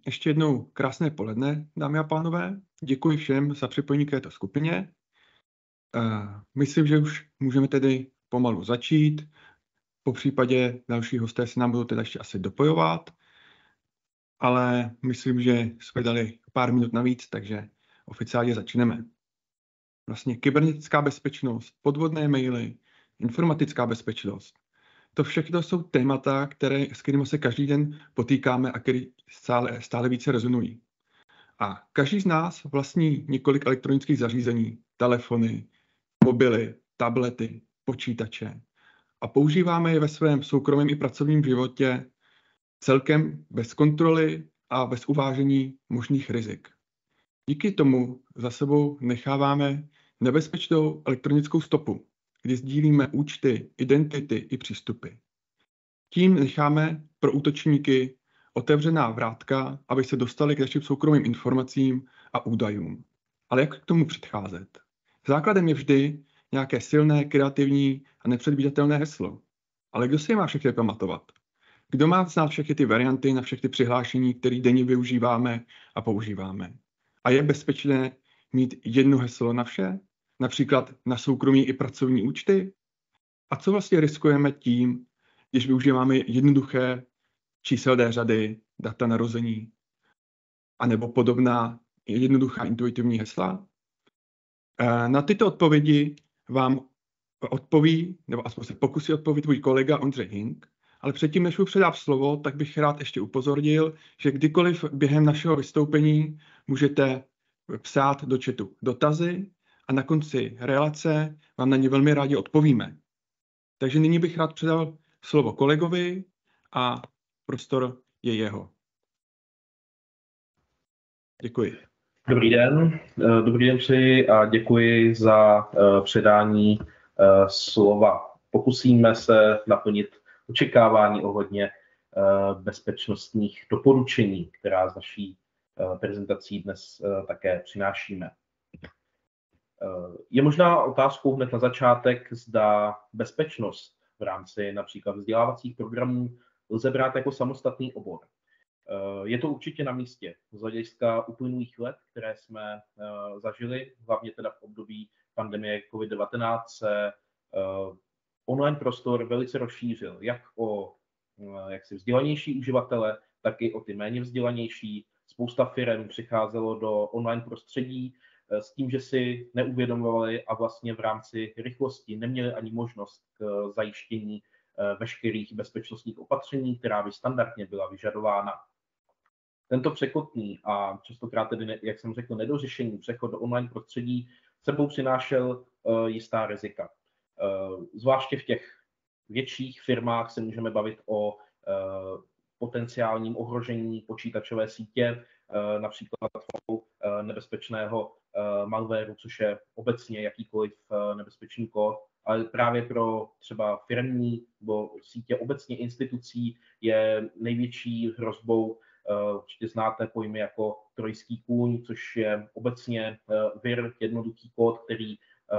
ještě jednou krásné poledne, dámy a pánové. Děkuji všem za připojení k této skupině. Myslím, že už můžeme tedy pomalu začít. Po případě další hosté se nám budou teda ještě asi dopojovat, ale myslím, že jsme dali pár minut navíc, takže oficiálně začneme. Vlastně kybernetická bezpečnost, podvodné maily, informatická bezpečnost. To všechno jsou témata, s kterými se každý den potýkáme a které stále více rezonují. A každý z nás vlastní několik elektronických zařízení, telefony, mobily, tablety, počítače a používáme je ve svém soukromém i pracovním životě celkem bez kontroly a bez uvážení možných rizik. Díky tomu za sebou necháváme nebezpečnou elektronickou stopu, kdy sdílíme účty, identity i přístupy. Tím necháme pro útočníky otevřená vrátka, aby se dostali k našim soukromým informacím a údajům. Ale jak k tomu předcházet? Základem je vždy nějaké silné, kreativní a nepředvídatelné heslo. Ale kdo si je má všechny pamatovat? Kdo má znát všechny ty varianty na všechny přihlášení, které denně využíváme a používáme? A je bezpečné mít jedno heslo na vše? Například na soukromí i pracovní účty? A co vlastně riskujeme tím, když využíváme jednoduché číselné řady, data narození, anebo podobná jednoduchá intuitivní hesla? Na tyto odpovědi vám odpoví, nebo aspoň se pokusí odpovědět můj kolega Ondřej Hink, ale předtím, než mu předám slovo, tak bych rád ještě upozornil, že kdykoliv během našeho vystoupení můžete psát do chatu dotazy a na konci relace vám na ně velmi rádi odpovíme. Takže nyní bych rád předal slovo kolegovi a prostor je jeho. Děkuji. Dobrý den přeji a děkuji za předání slova. Pokusíme se naplnit očekávání ohledně bezpečnostních doporučení, která z naší prezentací dnes také přinášíme. Je možná otázkou hned na začátek, zda bezpečnost v rámci například vzdělávacích programů lze brát jako samostatný obor. Je to určitě na místě z hlediska uplynulých let, které jsme zažili, hlavně teda v období pandemie COVID-19 se online prostor velice rozšířil, jak o vzdělanější uživatele, tak i o ty méně vzdělanější. Spousta firem přicházelo do online prostředí s tím, že si neuvědomovali a vlastně v rámci rychlosti neměli ani možnost k zajištění veškerých bezpečnostních opatření, která by standardně byla vyžadována. Tento překotný a častokrát tedy, jak jsem řekl, nedořešený přechod do online prostředí sebou přinášel jistá rizika. Zvláště v těch větších firmách se můžeme bavit o potenciálním ohrožení počítačové sítě, například nebezpečného malwareu, což je obecně jakýkoliv nebezpečný kód, ale právě pro třeba firemní nebo sítě obecně institucí je největší hrozbou, určitě znáte pojmy jako trojský kůň, což je obecně vir, jednoduchý kód, který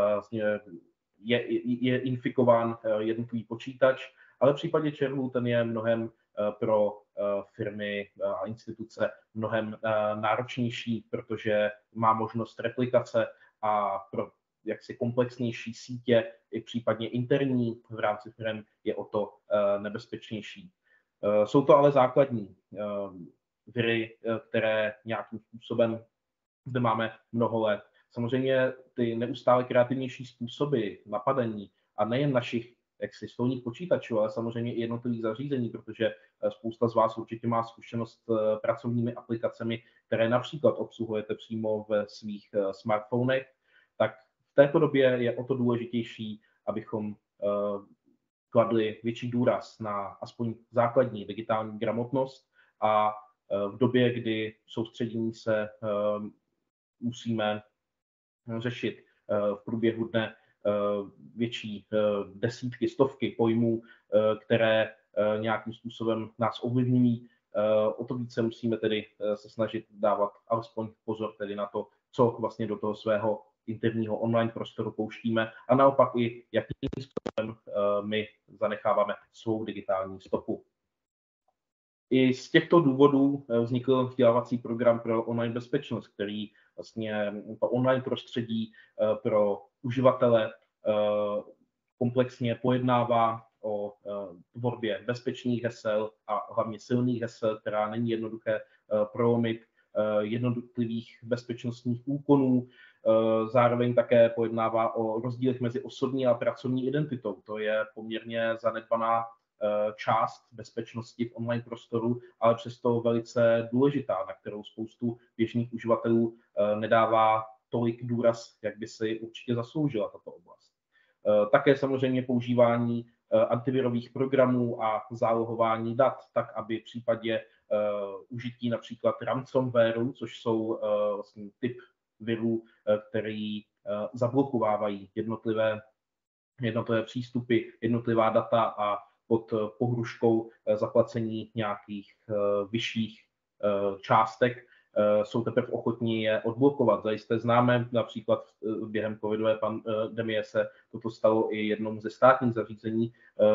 je infikován jednotlivý počítač, ale v případě červů ten je mnohem pro firmy a instituce mnohem náročnější, protože má možnost replikace a pro jaksi komplexnější sítě, i případně interní v rámci firm je o to nebezpečnější. Jsou to ale základní viry, které nějakým způsobem zde máme mnoho let. Samozřejmě ty neustále kreativnější způsoby napadení a nejen našich stolních počítačů, ale samozřejmě i jednotlivých zařízení, protože spousta z vás určitě má zkušenost s pracovními aplikacemi, které například obsluhujete přímo ve svých smartfonech, tak v této době je o to důležitější, abychom kladli větší důraz na aspoň základní digitální gramotnost a v době, kdy soustředění se musíme řešit v průběhu dne větší desítky, stovky pojmů, které nějakým způsobem nás ovlivňují. O to více musíme tedy se snažit dávat alespoň pozor tedy na to, co vlastně do toho svého interního online prostoru pouštíme a naopak i jakým způsobem my zanecháváme svou digitální stopu. I z těchto důvodů vznikl vzdělávací program pro online bezpečnost, který vlastně to online prostředí pro uživatele komplexně pojednává o tvorbě bezpečných hesel a hlavně silných hesel, která není jednoduché prolomit, jednotlivých bezpečnostních úkonů. Zároveň také pojednává o rozdílech mezi osobní a pracovní identitou. To je poměrně zanedbaná část bezpečnosti v online prostoru, ale přesto velice důležitá, na kterou spoustu běžných uživatelů nedává tolik důraz, jak by si určitě zasloužila tato oblast. Také samozřejmě používání antivirových programů a zálohování dat, tak aby v případě užití například ransomwareu, což jsou vlastně typ virů, který zablokovávají jednotlivé přístupy, jednotlivá data a pod pohruškou zaplacení nějakých vyšších částek jsou teprve ochotní je odblokovat. Zajisté známe, například během covidové pandemie se toto stalo i jednomu ze státních zařízení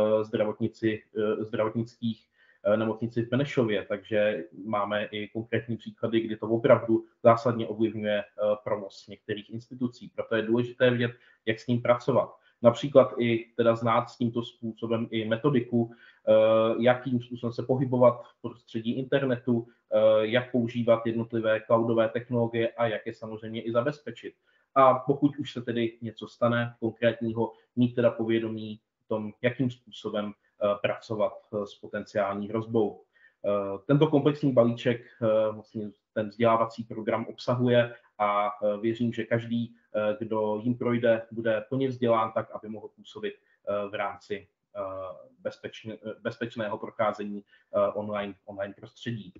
zdravotnických nemocnici v Benešově, takže máme i konkrétní příklady, kdy to opravdu zásadně ovlivňuje provoz některých institucí. Proto je důležité vědět, jak s ním pracovat. Například i teda znát s tímto způsobem i metodiku, jakým způsobem se pohybovat v prostředí internetu, jak používat jednotlivé cloudové technologie a jak je samozřejmě i zabezpečit. A pokud už se tedy něco stane konkrétního, mít teda povědomí o tom, jakým způsobem pracovat s potenciální hrozbou. Tento komplexní balíček vlastně ten vzdělávací program obsahuje a věřím, že každý, kdo jim projde, bude plně vzdělán tak, aby mohl působit v rámci bezpečného procházení online prostředí.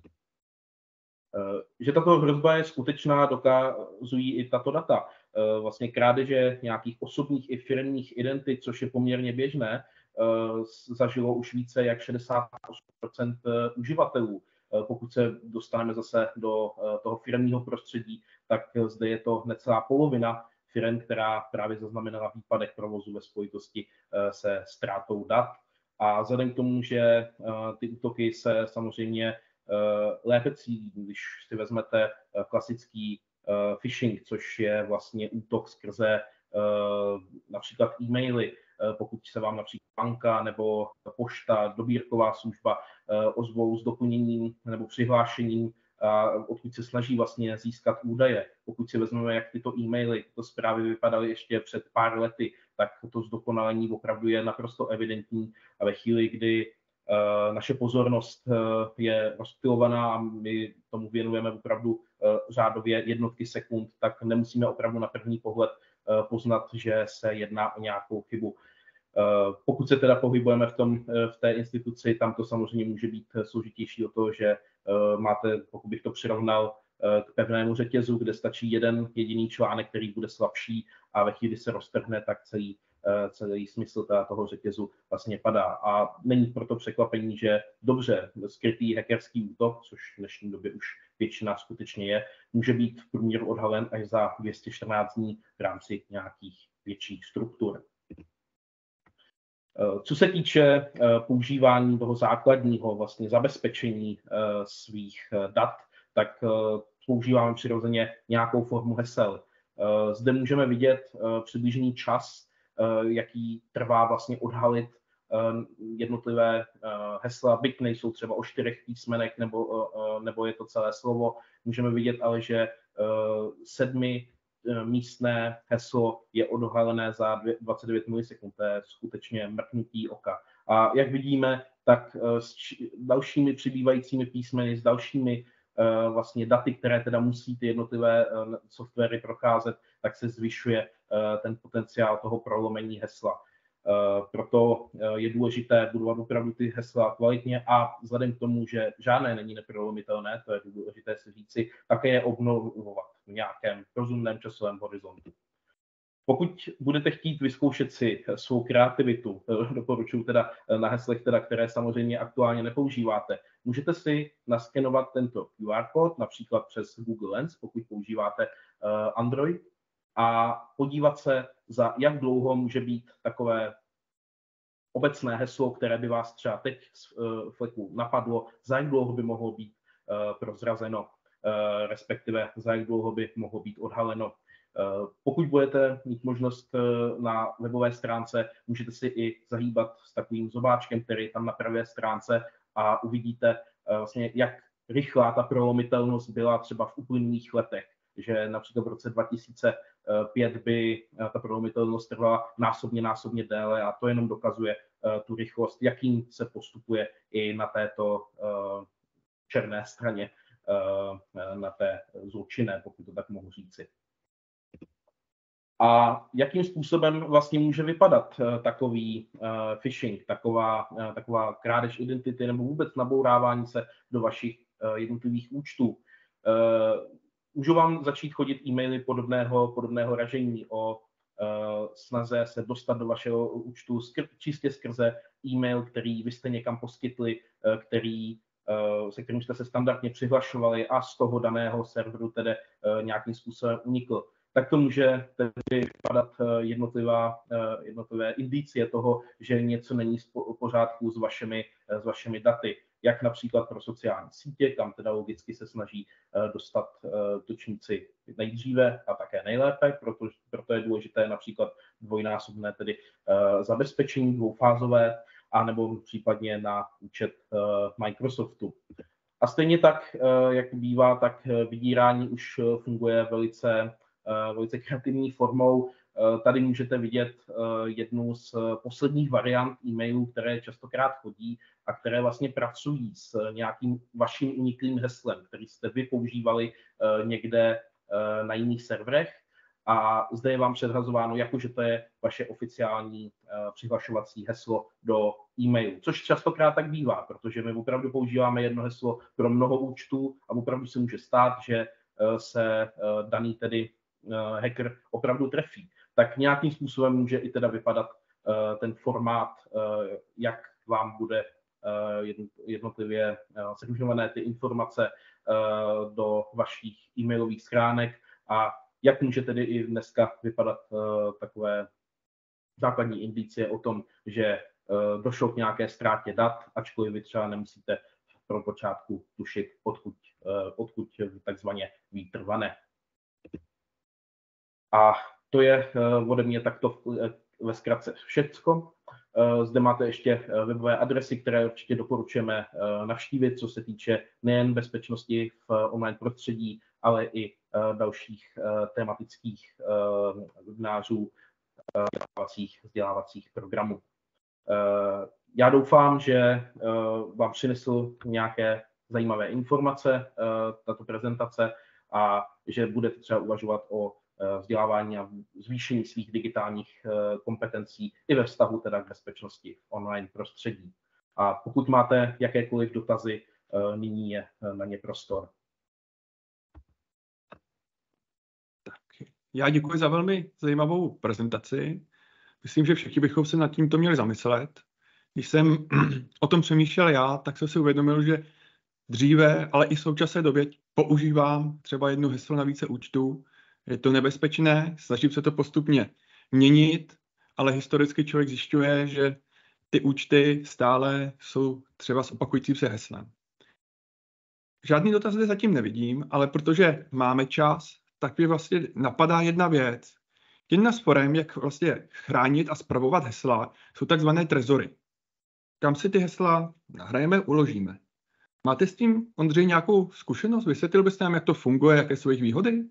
Že tato hrozba je skutečná, dokazují i tato data. Vlastně krádeže nějakých osobních i firemních identit, což je poměrně běžné, zažilo už více jak 68% uživatelů. Pokud se dostaneme zase do toho firemního prostředí, tak zde je to necelá polovina firem, která právě zaznamenala výpadek provozu ve spojitosti se ztrátou dat. A vzhledem k tomu, že ty útoky se samozřejmě lépe cílí, když si vezmete klasický phishing, což je vlastně útok skrze například e-maily, pokud se vám například banka nebo pošta, dobírková služba ozvou s doplněním nebo přihlášením, odkud se snaží vlastně získat údaje. Pokud si vezmeme, jak tyto e-maily, tyto zprávy vypadaly ještě před pár lety, tak to zdokonalení opravdu je naprosto evidentní a ve chvíli, kdy naše pozornost je rozptylovaná a my tomu věnujeme opravdu řádově jednotky sekund, tak nemusíme opravdu na první pohled poznat, že se jedná o nějakou chybu. Pokud se teda pohybujeme v té instituci, tam to samozřejmě může být složitější o to, že máte, pokud bych to přirovnal k pevnému řetězu, kde stačí jeden jediný článek, který bude slabší a ve chvíli se roztrhne, tak celý smysl toho řetězu vlastně padá. A není proto překvapení, že dobře skrytý hackerský útok, což v dnešní době už většina skutečně je, může být v průměru odhalen až za 214 dní v rámci nějakých větších struktur. Co se týče používání toho základního vlastně zabezpečení svých dat, tak používáme přirozeně nějakou formu hesel. Zde můžeme vidět přibližný čas, jaký trvá vlastně odhalit jednotlivé hesla, byť nejsou třeba o 4 písmenech nebo je to celé slovo. Můžeme vidět ale, že 7 místné heslo je odhalené za 29 milisekund, to je skutečně mrknutí oka. A jak vidíme, tak s dalšími přibývajícími písmeny, s dalšími vlastně daty, které teda musí ty jednotlivé softwary procházet, tak se zvyšuje ten potenciál toho prolomení hesla. Proto je důležité budovat opravdu ty hesla kvalitně a vzhledem k tomu, že žádné není neprolomitelné, to je důležité si říci, také je obnovovat v nějakém rozumném časovém horizontu. Pokud budete chtít vyzkoušet si svou kreativitu, doporučuji teda na heslech, které samozřejmě aktuálně nepoužíváte, můžete si naskenovat tento QR kód, například přes Google Lens, pokud používáte Android, a podívat se, za jak dlouho může být takové obecné heslo, které by vás třeba teď z Flecku napadlo, za jak dlouho by mohlo být prozrazeno, respektive za jak dlouho by mohlo být odhaleno. Pokud budete mít možnost na webové stránce, můžete si i zahýbat s takovým zobáčkem, který je tam na pravé stránce a uvidíte vlastně, jak rychlá ta prolomitelnost byla třeba v uplynulých letech, že například v roce 2005 by ta prolomitelnost trvala násobně déle a to jenom dokazuje tu rychlost, jakým se postupuje i na této černé straně, na té zločinné, pokud to tak mohu říci. A jakým způsobem vlastně může vypadat takový phishing, taková krádež identity nebo vůbec nabourávání se do vašich jednotlivých účtů? Můžu vám začít chodit e-maily podobného ražení o snaze se dostat do vašeho účtu čistě skrze e-mail, který vy jste někam poskytli, se kterým jste se standardně přihlašovali a z toho daného serveru tedy nějakým způsobem unikl. Tak to může tedy vypadat jednotlivé indicie toho, že něco není v pořádku s vašimi daty, jak například pro sociální sítě, kam teda logicky se snaží dostat útočníci nejdříve a také nejlépe, proto je důležité například dvojnásobné tedy zabezpečení dvoufázové, anebo případně na účet Microsoftu. A stejně tak, jak bývá, tak vydírání už funguje velice kreativní formou. Tady můžete vidět jednu z posledních variant e-mailů, které častokrát chodí a které vlastně pracují s nějakým vaším uniklým heslem, který jste vy používali někde na jiných serverech a zde je vám předhazováno, jakože to je vaše oficiální přihlašovací heslo do e-mailu, což častokrát tak bývá, protože my opravdu používáme jedno heslo pro mnoho účtů a opravdu se může stát, že se daný tedy hacker opravdu trefí. Tak nějakým způsobem může i teda vypadat ten formát, jak vám bude jednotlivě shromažďované ty informace do vašich e-mailových schránek a jak může tedy i dneska vypadat takové základní indicie o tom, že došlo k nějaké ztrátě dat, ačkoliv vy třeba nemusíte pro počátku tušit, odkud takzvaně vítr vane. A to je ode mě takto ve zkratce všecko. Zde máte ještě webové adresy, které určitě doporučujeme navštívit, co se týče nejen bezpečnosti v online prostředí, ale i dalších tematických webinářů, vzdělávacích programů. Já doufám, že vám přinesl nějaké zajímavé informace tato prezentace a že budete třeba uvažovat o vzdělávání a zvýšení svých digitálních kompetencí i ve vztahu teda k bezpečnosti v online prostředí. A pokud máte jakékoliv dotazy, nyní je na ně prostor. Tak, já děkuji za velmi zajímavou prezentaci. Myslím, že všichni bychom se nad tímto měli zamyslet. Když jsem o tom přemýšlel já, tak jsem si uvědomil, že dříve, ale i v současné době používám třeba jedno heslo na více účtů. Je to nebezpečné, snažím se to postupně měnit, ale historicky člověk zjišťuje, že ty účty stále jsou třeba s opakujícím se heslem. Žádný dotaz zde zatím nevidím, ale protože máme čas, tak mě vlastně napadá jedna věc. Jedna z forem, jak vlastně chránit a spravovat hesla, jsou takzvané trezory. Kam si ty hesla nahrajeme, uložíme. Máte s tím, Ondřej, nějakou zkušenost? Vysvětlil byste nám, jak to funguje, jaké jsou jejich výhody?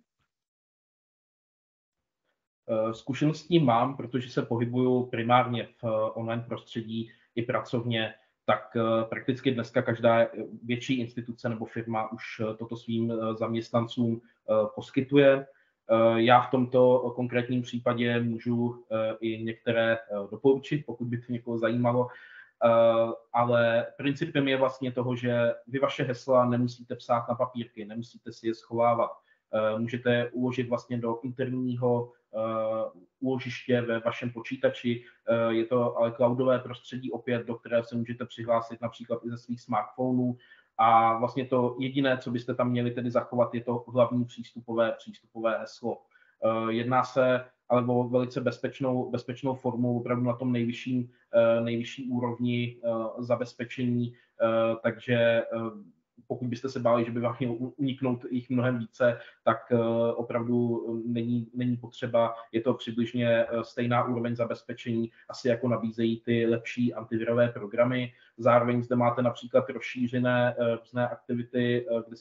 Zkušeností mám, protože se pohybuju primárně v online prostředí i pracovně, tak prakticky dneska každá větší instituce nebo firma už toto svým zaměstnancům poskytuje. Já v tomto konkrétním případě můžu i některé doporučit, pokud by to někoho zajímalo, ale principem je vlastně toho, že vy vaše hesla nemusíte psát na papírky, nemusíte si je schovávat. Můžete je uložit vlastně do interního úložiště ve vašem počítači. Je to ale cloudové prostředí opět, do kterého se můžete přihlásit například i ze svých smartphonů. A vlastně to jediné, co byste tam měli tedy zachovat, je to hlavní přístupové heslo. Jedná se alebo velice bezpečnou formu, opravdu na tom nejvyšší úrovni zabezpečení, takže pokud byste se báli, že by vám mělo uniknout jich mnohem více, tak opravdu není potřeba. Je to přibližně stejná úroveň zabezpečení, asi jako nabízejí ty lepší antivirové programy. Zároveň zde máte například rozšířené různé aktivity, kde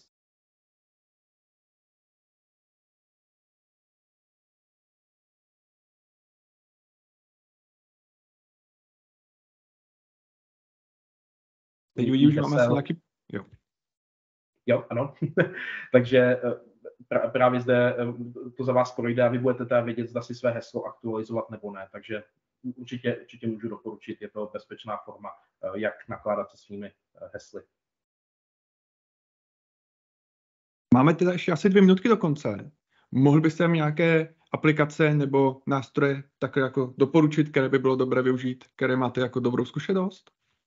Teď vidím, že máme asi nějaký... Jo, ano. Takže právě zde to za vás projde a vy budete teda vědět, zda si své heslo aktualizovat nebo ne. Takže určitě můžu doporučit, je to bezpečná forma, jak nakládat se svými hesly. Máme teda ještě asi 2 minutky do konce. Mohl byste nějaké aplikace nebo nástroje tak jako doporučit, které by bylo dobré využít, které máte jako dobrou zkušenost?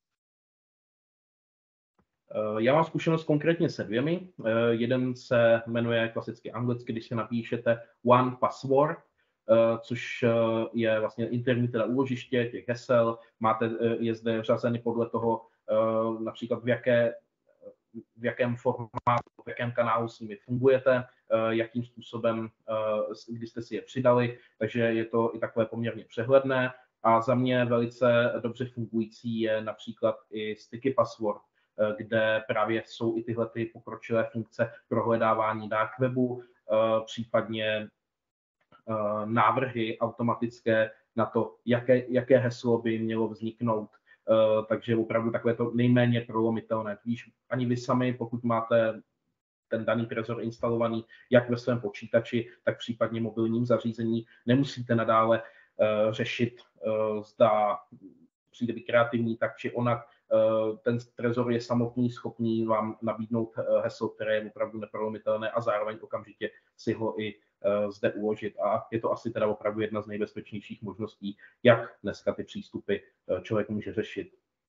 Já mám zkušenost konkrétně se 2. Jeden se jmenuje klasicky anglicky, když si napíšete One Password, což je vlastně interní teda úložiště těch hesel. Je zde řazeny podle toho, například v jakém formátu, v jakém kanálu s nimi fungujete, jakým způsobem, kdy jste si je přidali, takže je to i takové poměrně přehledné. A za mě velice dobře fungující je například i Sticky Password, kde právě jsou i tyhle ty pokročilé funkce prohledávání dark webu, případně návrhy automatické na to, jaké heslo by mělo vzniknout. Takže opravdu takové to nejméně prolomitelné. Tudíž ani vy sami, pokud máte ten daný Trezor instalovaný jak ve svém počítači, tak případně mobilním zařízení, nemusíte nadále řešit, zda přijde být kreativní tak či onak. Ten Trezor je samotný schopný vám nabídnout heslo, které je opravdu neprolomitelné a zároveň okamžitě si ho i zde uložit. A je to asi teda opravdu jedna z nejbezpečnějších možností, jak dneska ty přístupy člověk může řešit.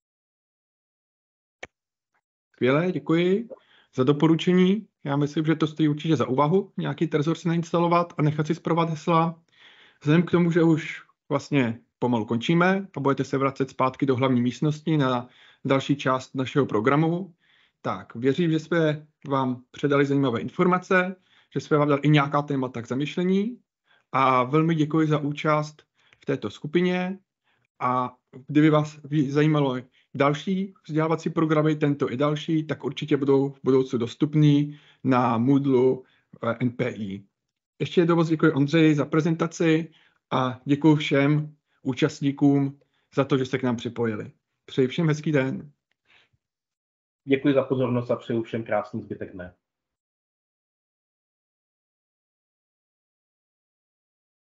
Skvělé, děkuji za doporučení. Já myslím, že to stojí určitě za úvahu, nějaký Trezor si nainstalovat a nechat si zpravovat hesla. Vzhledem k tomu, že už vlastně pomalu končíme a budete se vracet zpátky do hlavní místnosti na další část našeho programu, tak věřím, že jsme vám předali zajímavé informace, že jsme vám dali i nějaká témata k zamyšlení a velmi děkuji za účast v této skupině a kdyby vás zajímalo další vzdělávací programy, tento i další, tak určitě budou v budoucnu dostupný na Moodlu NPI. Ještě jednou moc děkuji Ondřeji za prezentaci a děkuji všem účastníkům za to, že se k nám připojili. Přeji všem hezký den. Děkuji za pozornost a přeju všem krásný zbytek dne.